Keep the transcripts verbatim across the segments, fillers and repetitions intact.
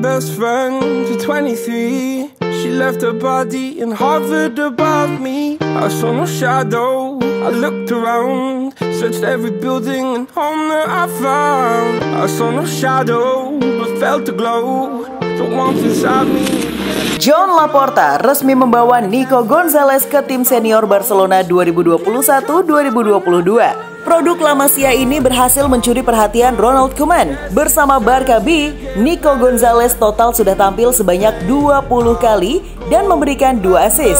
best friend for twenty-three. She left her body and hovered above me. I saw no shadow, I looked around, searched every building and home that I found. I saw no shadow, but felt the glow, the warmth inside me. Joan Laporta resmi membawa Nico Gonzalez ke tim senior Barcelona dua ribu dua puluh satu dua ribu dua puluh dua. Produk La Masia ini berhasil mencuri perhatian Ronald Koeman. Bersama Barca B, Nico Gonzalez total sudah tampil sebanyak dua puluh kali dan memberikan dua assist.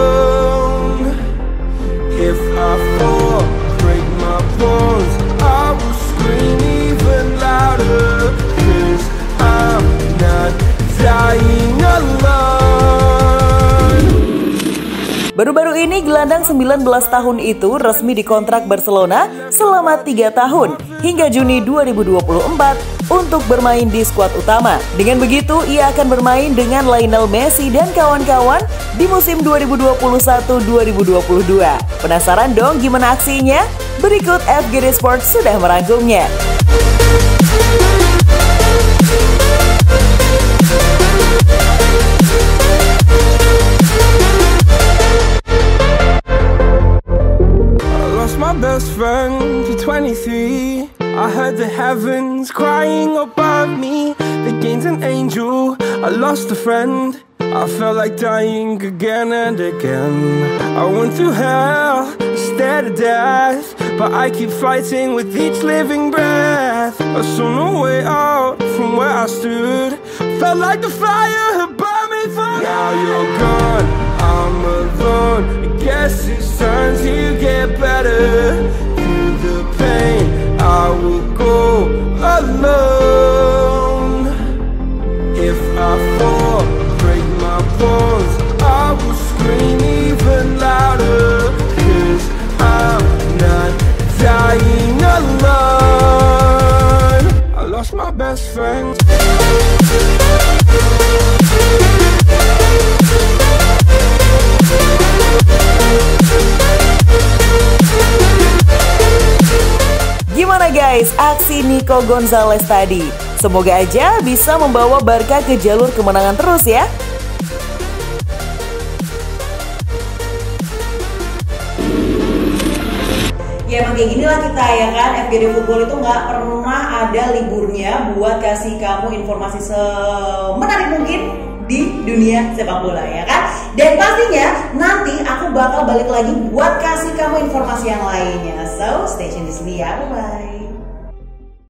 If I fall, break my bones, I will scream even louder, 'cause I'm not dying alone. Baru-baru ini gelandang sembilan belas tahun itu resmi dikontrak Barcelona selama tiga tahun hingga Juni dua ribu dua puluh empat untuk bermain di skuad utama. Dengan begitu, ia akan bermain dengan Lionel Messi dan kawan-kawan di musim dua ribu dua puluh satu dua ribu dua puluh dua. Penasaran dong gimana aksinya? Berikut F G D Sports sudah merangkumnya. Best friend for twenty-three. I heard the heavens crying above me. They gained an angel, I lost a friend. I felt like dying again and again. I went through hell, stared at death, but I keep fighting with each living breath. I saw no way out from where I stood. Felt like the fire had burned me through. Now you're gone, I'm alone. I guess it's time to get better. Through the pain, I will go alone. If I fall, break my bones, I will scream even louder, 'cause I'm not dying alone. I lost my best friend. Gimana guys aksi Nico Gonzalez tadi? Semoga aja bisa membawa Barca ke jalur kemenangan terus ya. Ya emang kayak gini lah kita ya kan, F G D Football itu nggak pernah ada liburnya buat kasih kamu informasi semenarik mungkin di dunia sepak bola ya kan. Dan pastinya nanti aku bakal balik lagi buat kasih kamu informasi yang lainnya. So stay tune di sini ya, bye bye.